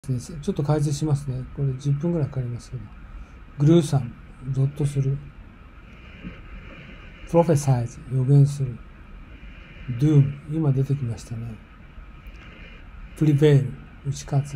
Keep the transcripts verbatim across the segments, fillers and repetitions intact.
ちょっと解説しますね。これじゅっぷんぐらいかかりますけど。グルーサム、ゾッとする。プロフェサイズ、予言する。ドゥーム、今出てきましたね。プリベイル、打ち勝つ。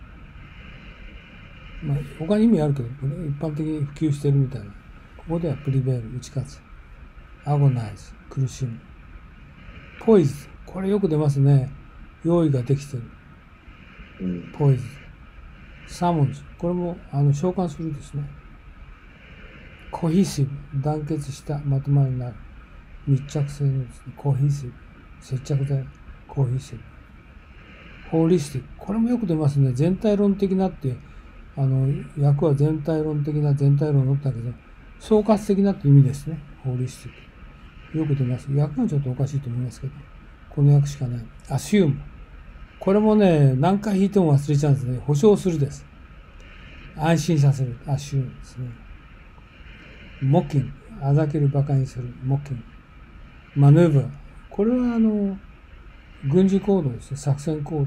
まあ、他に意味あるけど、これ一般的に普及してるみたいな。ここではプリベイル、打ち勝つ。アゴナイズ、苦しむ。ポイズ、これよく出ますね。用意ができてる。ポイズ。サモンズ、これもあの召喚するですね。コヒシブ、団結したまとまりになる。密着性のですね、コヒシブ、接着剤、コヒシブ。ホーリスティック、これもよく出ますね。全体論的なっていう、あの、訳は全体論的な全体論のだけど、総括的なって意味ですね。ホーリスティック。よく出ます。訳はちょっとおかしいと思いますけど、この訳しかない。アシューム。これもね、何回引いても忘れちゃうんですね。保証するです。安心させる。アシュームですね。モッキング。あざける馬鹿にする。モッキング。マヌーバー。これはあの、軍事行動ですね。作戦行動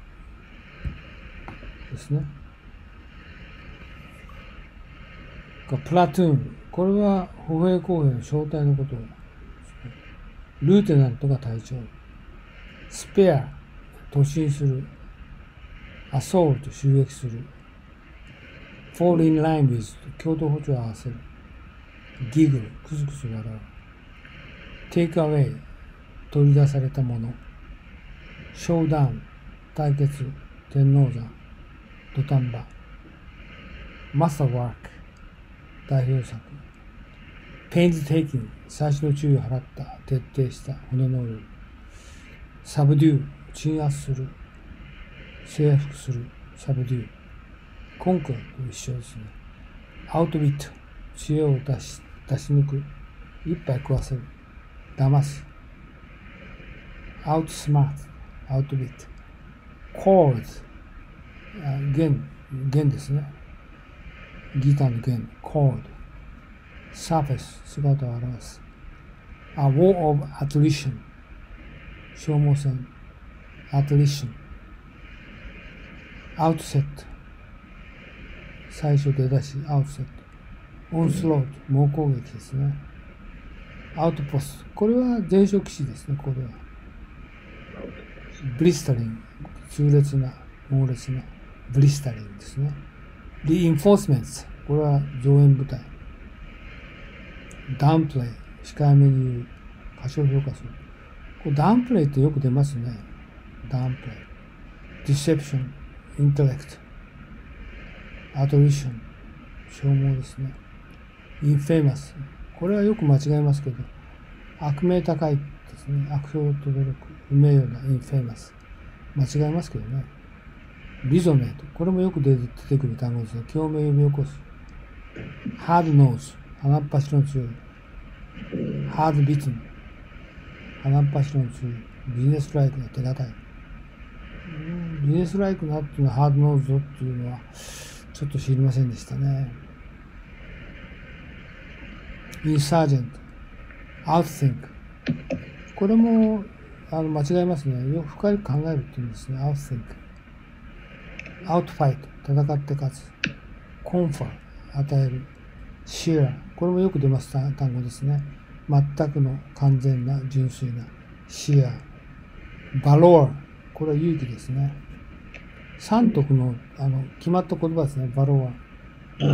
ですね。プラトゥーン。これは歩兵工兵の小隊のことを。ルーテナントが隊長。スペア。突進する。アソールと襲撃する。fall in line with 共同歩調を合わせる。ギグル。クスクス笑う。take away。取り出されたもの。ショーダウン。対決。天王山。土壇場。マスターワーク。代表作。ペインズテイキング。最初の注意を払った。徹底した。骨の折る。サブデュー。鎮圧する。征服する。サブデュー。コンクアと一緒ですね。アウトビット。知恵を出し、出し抜く。一杯食わせる。騙す。アウトスマート。アウトビット。コーズ。弦。弦ですね。ギターの弦。コード。サーフェス。姿を表す。A war of attrition。消耗戦。attrition。アウトセット。最初出だし。アウトセット。オンスロート。猛攻撃ですね。アウトポスト。これは前哨騎士ですね、これは。ブリスタリング。痛烈な、猛烈な。ブリスタリングですね。リインフォースメント。これは増援部隊。ダウンプレイ。控えめに言う。過小評価する。これダウンプレイってよく出ますね。ダウンプレイ。ディセプション。インテレクト。アトリション。消耗ですね。インフェイマス。これはよく間違えますけど、悪名高いですね。悪評と努力。不名誉なインフェイマス。間違えますけどね。リゾネート。これもよく出てくる単語ですね。共鳴を呼び起こす。ハードノーズ。鼻っ柱の強い。ハードビツン。鼻っ柱の強い。ビジネスライクが手堅い。ビジネスライクなっていうのはハードノーズドっていうのはちょっと知りませんでしたね。インサージェント。アウトシンク。これもあの間違えますね。よく深く考えるっていうんですね。アウトシンク。アウトファイト。戦って勝つ。コンファー。与える。シェア。これもよく出ます単語ですね。全くの完全な純粋な。シェア。バロア。これは勇気ですね。三徳のあの決まった言葉ですね。バロア。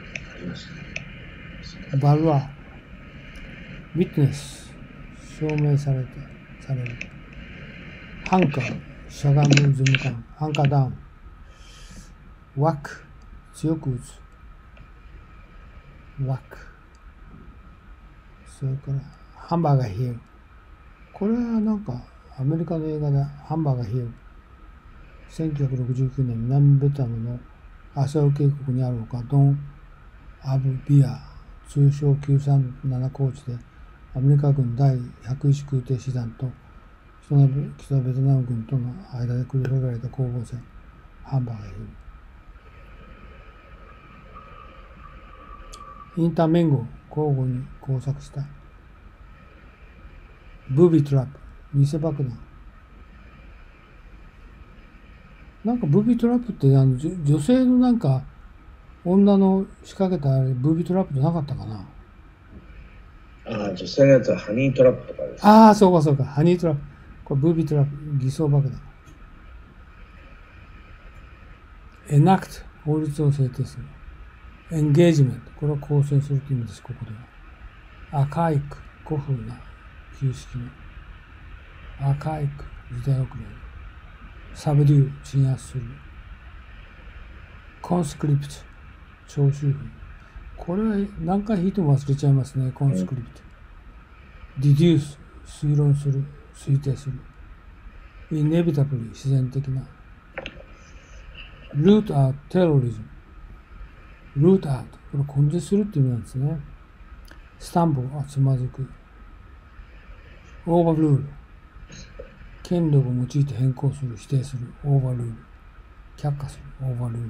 バロア。ウィットネス。証明されて、される。ハンカー。しゃがむ、ズム感。ハンカーダウン。ワック。強く打つ。ワック。それから、ハンバーガーヒル。これはなんか、アメリカの映画で、ハンバーガーヒル。せんきゅうひゃくろくじゅうきゅうねん、南ベトナムのアシャウ渓谷にあるほか、ドン・アブ・ビア、通称きゅうさんなな高地で、アメリカ軍第ひゃくいち空挺師団と北ベトナム軍との間で繰り広げられた攻防戦、ハンバーガーヒル。インターメンゴ、交互に工作した。ブービートラップ、偽爆弾。 なんかブービートラップってあの女女性のなんか女の仕掛けたあれブービートラップじゃなかったかな。 ああ、女性のやつはハニートラップとかです。 ああ、そうかそうか。ハニートラップ。これブービートラップ。偽装爆弾。エナクト。法律を制定する。エンゲージメント。これを構成するという意味です、ここでは。アカイク。古風な旧式の。アカイク。時代遅れ。サブデュー。鎮圧する。コンスクリプト。徴収風。これは何回弾いても忘れちゃいますね。コンスクリプト。ディデュース。推論する。推定する。イネビタブリ。自然的な。ルートアウト。テロリズム。ルートアウト。これ根絶するっていう意味なんですね。スタンブル。あ、つまずく。オーバールール。権力を用いて変更する。否定する。オーバールール。却下する。オーバールール。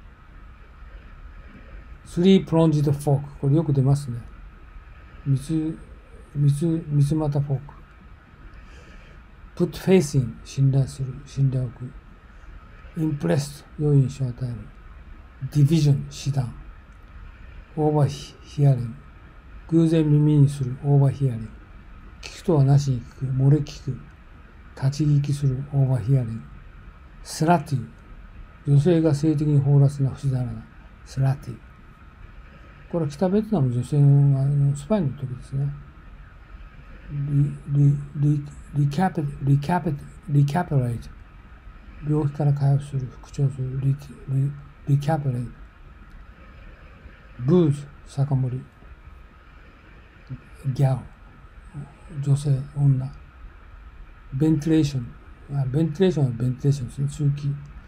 スリープロンジドフォーク。これよく出ますね。三つ、三つ、三つ股フォーク。put faith in。信頼する。信頼を置く。impressed。良い印象を与える。division。死断。オーバーヒアリング。偶然耳にする。オーバーヒアリング。聞くとはなしに聞く。漏れ聞く。立ち聞きする。オーバーヒアリング。スラティ。女性が性的に放らすな、不自然な。スラティ。これは北ベトナム女性のあのスパイの時ですね。リ、リ、リ、リキャピ、リキャピ、リキャピュレート。病気から回復する、復調する、リ、リ、リキャピュレート。ブーズ、酒盛り。ギャオ、女性、女。ベンティレーション。あ、ベンティレーションはベンティレーションですね。通気。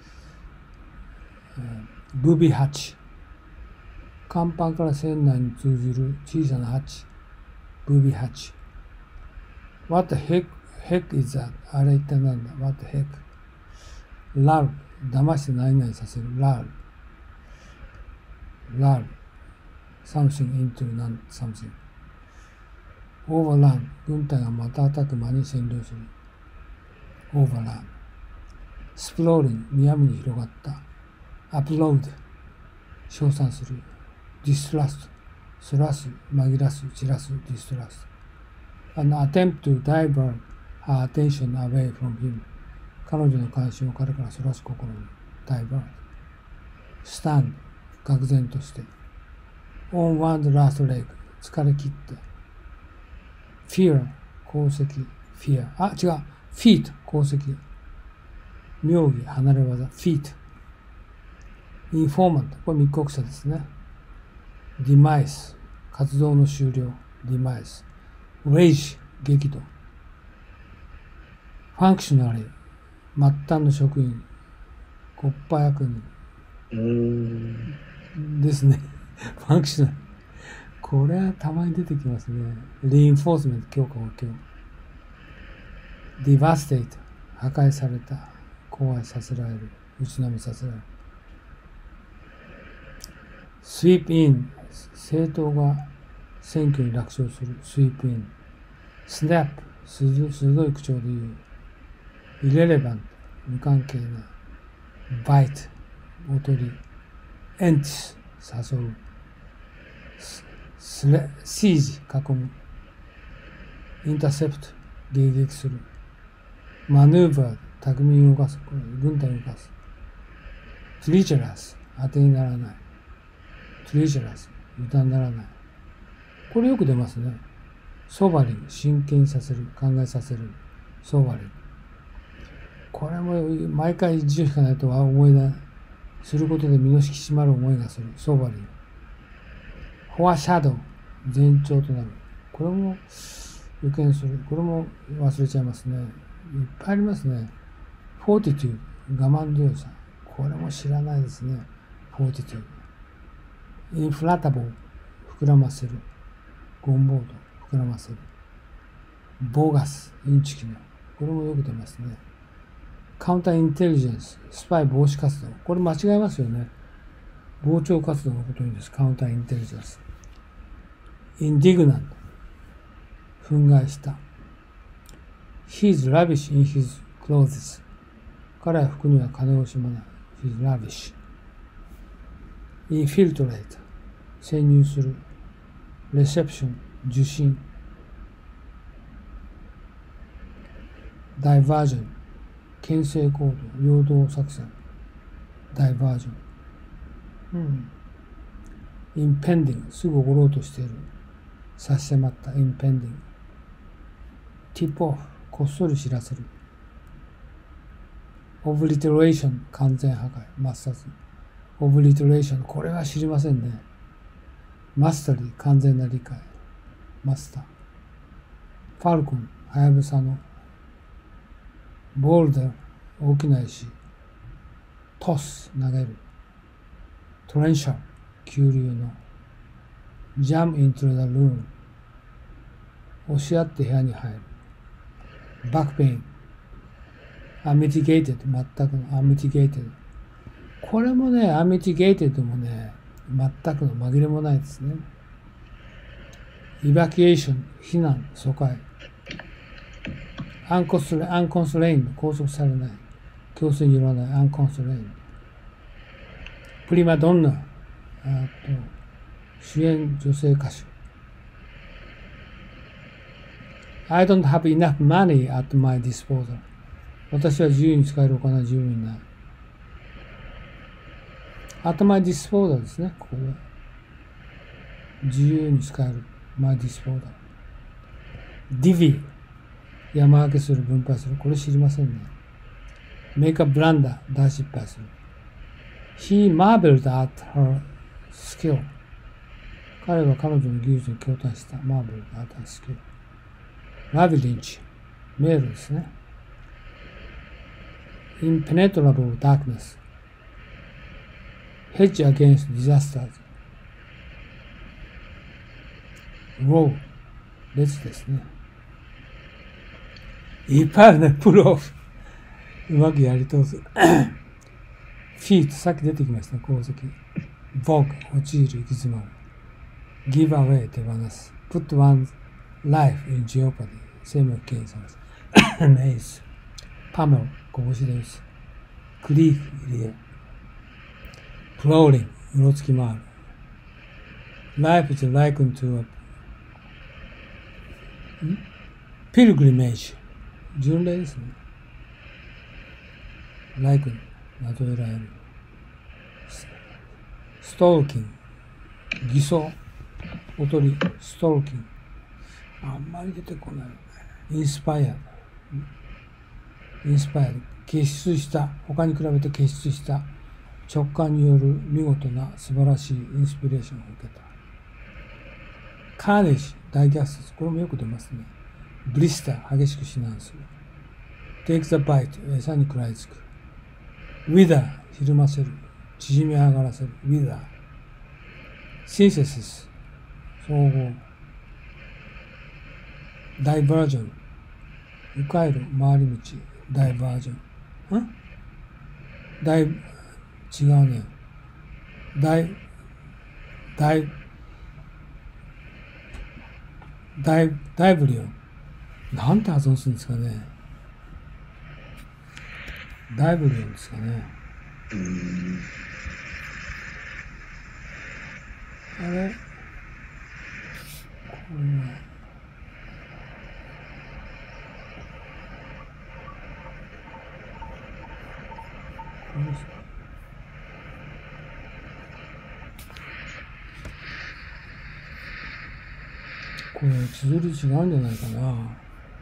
ブービーハッチ。甲板から船内に通じる小さなハッチ。ブービーハッチ。What the heck, heck is that? あれ一体なんだ ?What the heck? ラル。騙して何々させる。ラル。ラル。something into something. overrun。軍隊がまたたく間に占領する。overrun。スプローリング。闇に広がった。アップロード。称賛する。ディストラスト。そらす。紛らす。散らす。ディストラスト。An attempt to divert her attention away from him。彼女の関心を彼からそらす試み。divert。stand。愕然として。on one's last leg。疲れ切って。fear。功績。fear。あ、違う。feet。功績。妙義。離れ技。feet。informant。これ密告者ですね。demise。活動の終了。demise。rage。激怒。functionary。末端の職員。コッパ役人。 うーん。 ですね。ファンクショナル。これはたまに出てきますね。リインフォースメント、強化補強。ディバステイト、破壊された。壊させられる。打ちのめさせられる。スイープイン、政党が選挙に楽勝する。スイープイン。スナップ、鋭い口調で言う。イレレバント、無関係な。バイト、おとり。エンティス、誘う。スレ、シージ、囲む。インターセプト、迎撃する。マヌーバー、巧みに動かす。これ、軍隊を動かす。トリーチャラス、当てにならない。トリーチャラス、油断ならない。これよく出ますね。ソバリン、真剣にさせる。考えさせる。ソバリン。これも毎回一度引かないとは思い出することで身の引き締まる思いがする。ソバリン。フォアシャドウ。前兆となる。これも予見する。これも忘れちゃいますね。いっぱいありますね。フォーティテュード。我慢強さ。これも知らないですね。フォーティテュード。インフラタボー。膨らませる。ゴンボード。膨らませる。ボーガス。インチキの。これもよく出ますね。カウンターインテリジェンス。スパイ防止活動。これ間違えますよね。傍聴活動のことにです。カウンターインテリジェンス。インディグナント。憤慨した。He's lavish in his clothes. 彼は服には金を惜しまない。He's lavish. Infiltrate. 潜入する。Reception. 受信。Diversion. 牽制行動。陽動作戦。Diversion. うん。Impending. すぐ起ころうとしている。差し迫った。Impending. Tip off. こっそり知らせる。Obliteration 完全破壊、抹殺。Obliteration これは知りませんね。Mastery 完全な理解、マスター。Falcon はやぶさの。Boulder 大きな石。Toss 投げる。Torrential 急流の。Jump into the room 押し合って部屋に入る。Back pain unmitigated 全くの unmitigated これもね unmitigated もね全くの紛れもないですね。evacuation 避難疎開 unconstrained 拘束されない強制によらない unconstrained プリマドンナあと主演女性歌手 I don't have enough money at my disposal私は自由に使えるお金は十分にない。at my disposal ですね、ここで。自由に使える。my disposal。divvy。山分けする、分配する。これ知りませんね。make a blunder。大失敗する。he marveled at her skill。彼は彼女の技術に驚嘆した。marveled at her skill。labyrinth。迷路ですね。impenetrable darkness hedge against disasters row 列ですね。いっぱいあるね。プロフうまくやり通す。feet さっき出てきました功績。vogue 陥る行き詰まる。give away 手放す。put one's life in jeopardy 生命を危険にさらす。maze pummel拳で打つ。クリーク入れ。プローリングうろつき回る。Life is likened to a ピルグリメージ巡礼ですね。Liken などえられる。ストーキング偽装おとりストーキングあんまり出てこないよね。インスパイアインスパイア結出した他に比べて結出した直感による見事な素晴らしいインスピレーションを受けた。カーネージ大虐殺これもよく出ますね。ブリスター激しく死難する。テイクザバイト餌に食らいつく。ウィダーひるませる縮み上がらせる。ウィダーシンセシス総合。ダイバージョン迂回路回り道ダイバージョンんダイ違うねダイダイダイダイブリオンなんて発音するんですかね。ダイブリオンですかね。 うんあれこれはこれですか。これ綴り違うんじゃないかな。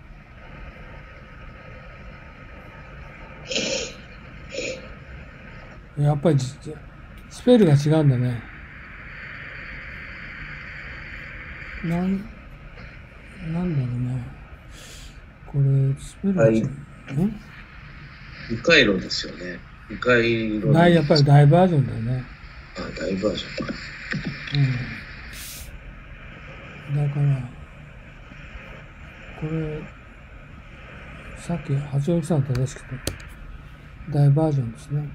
やっぱりスペルが違うんだね。なん、なんだろうね。これスペルが違う。 はいん迂回路ですよね。迂回路。 ダイやっぱりダイバージョンだよね。 あ、ダイバージョンか。 うん。だから、これ、さっき八王子さん正しくて、ダイバージョンですね。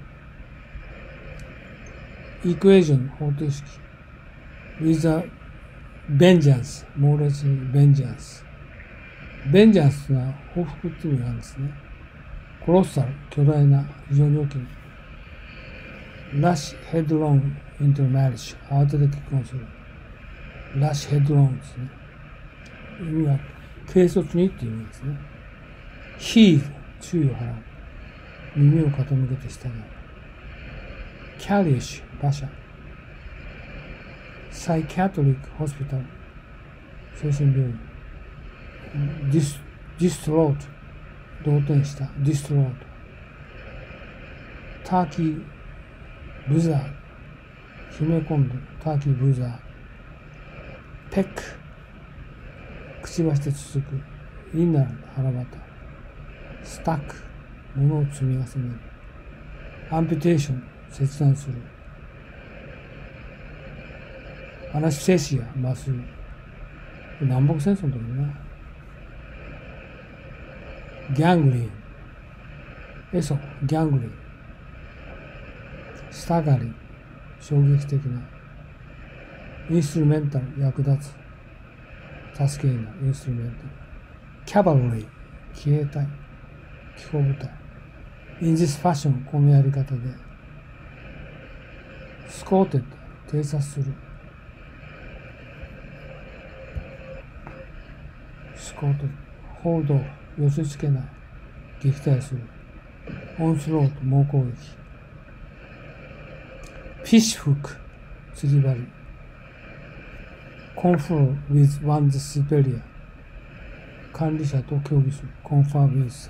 イクエージョン方程式。with a vengeance 猛烈に vengeance。vengeance は報復っていう意味があるんですね。 コロッサル、巨大な、非常に大きな。ラッシュヘッドロングイントマリッシュ、慌てて結婚する。ラッシュヘッドロングですね。意味は、軽率にっていう意味ですね。ヒール、注意を払う。耳を傾けて従う。キャリッシュ、馬車。サイキャトリックホスピタル、精神病院。ディス、ディストロート、動転した。ディストロート。ターキー、ブザー、秘め込んで、ターキーブザー。ペック、くちばしで続く。インナー、腹渡。スタック、物を積み重ねる。アンピテーション、切断する。アナステシア、麻酔。南北戦争の時ね。ギャングリン。エソ、ギャングリン。スタガリン、衝撃的な。インストゥルメンタル、役立つ。助けになる、インストゥルメンタル。キャバルリー、騎兵隊。機構部隊。in this fashion、このやり方で。スコーテッド、偵察する。スコーテッド、ホールドオフ、寄せ付けない。撃退する。オンスロート、猛攻撃。フィッシュフック、釣り針。confer with one's superior、管理者と協議する。confer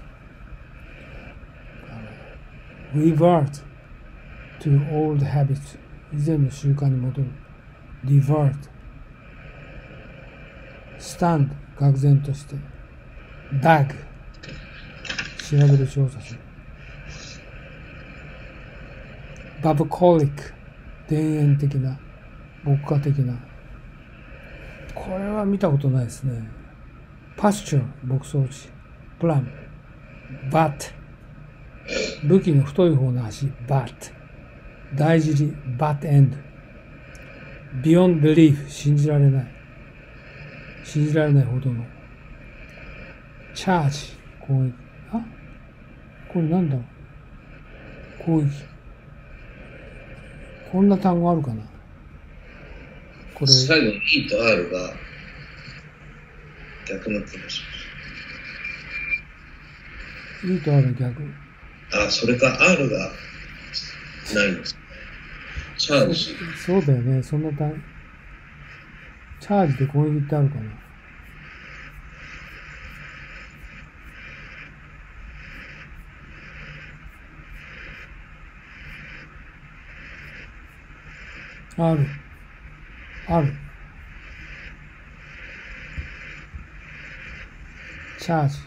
with。revert to old habits、以前の習慣に戻る。revert。stand、愕然として。dag、調べる調査する。bucolic、田園的な、牧歌的な。これは見たことないですね。pasture、牧草地。plan、bat、武器の太い方の足、bat。大尻、bat end。beyond belief、信じられない。信じられないほどの。charge、攻撃。あ、これなんだろう。攻撃。こんな単語あるかな。これ。 最後に E と R が逆の気がします。E と R 逆。 あ、それか R がないんです。チャージ。 そ, そうだよね。そんな単チャージで攻撃ってあるかな。ある。ある。チャージ。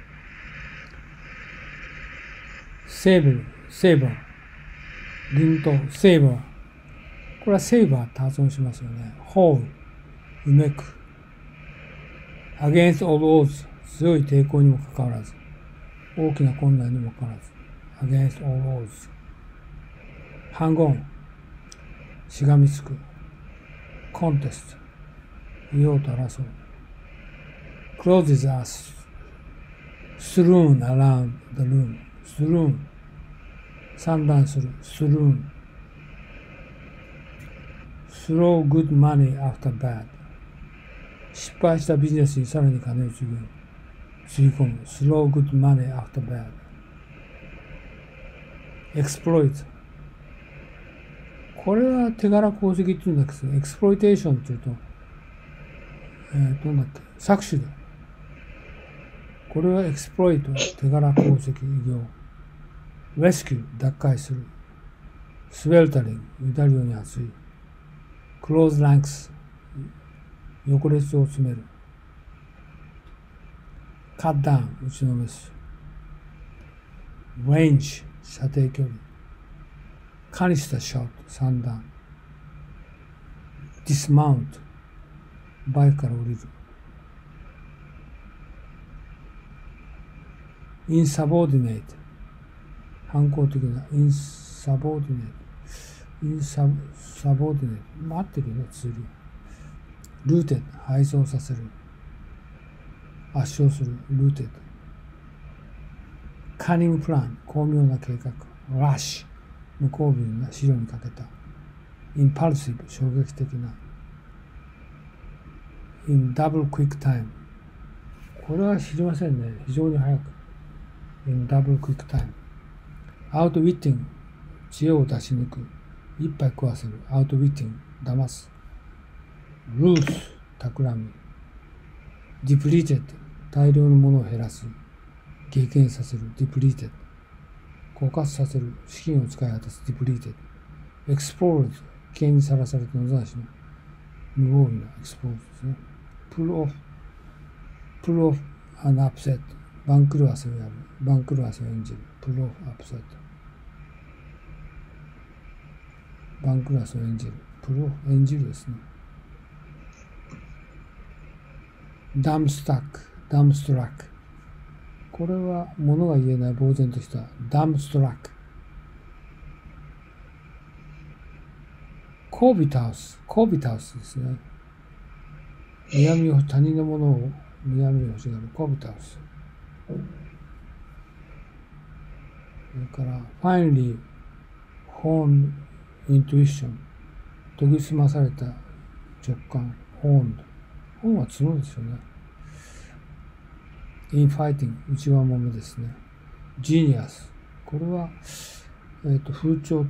セーブル、セーバー。輪頭、セーバー。これはセーバーって発音しますよね。ホール、うめく。against all odds、強い抵抗にもかかわらず。大きな困難にもかかわらず。against all odds。ハンゴン、しがみつく。コンテスト、言おうと争う。closes us strewn around the room。strewn、散乱する。strewn。throw good money after bad。失敗したビジネスにさらに金をつぎ込む。throw good money after bad。exploit。これは手柄功績っていうんだけど、エクスプロイテーションっていうと、えー、どんだっけ、搾取だ。これはエクスプロイト、手柄功績業。レスキュー、奪回する。スウェルタリング、ゆだるように熱い。クローズランクス、横列を詰める。カッダウン、打ちのめす。レンジ、射程距離。カニスタショット、三段。ディスマウント、バイクから降りる。インサボーディネート、反抗的な。インサボーディネート、インササボーディネート、待ってるよ、釣り。ルーテッド、配送させる。圧勝する、ルーテッド。 カニングプラン、巧妙な計画。ラッシュ、無防備な資料にかけた。インパルシブ、衝撃的な。in double quick time。これは知りませんね。非常に早く。in double quick time。outwitting、知恵を出し抜く。一杯食わせる。outwitting、騙す。loose、企み。depleted、大量のものを減らす。激減させる。depleted、枯渇させる。資金を使い果たす。depleted、exposed、危険にさらされた野ざしの無防備な exposed ですね。pull off、pull off an upset、番狂わせをやる。番狂わせを演じる。pull off upset、番狂わせを演じる。pull off、演じるですね。dumbstruck、dumbstruck、これは物が言えない呆然とした。dumbstruck、コービタウス、コービタウスですね。嫌味を、他人のものを嫌味を欲しがる。コービタウス。それから、finally, honed intuition、研ぎ澄まされた直感。honed、本は角ですよね。in fighting、内輪もめですね。genius、これは、えっと、風潮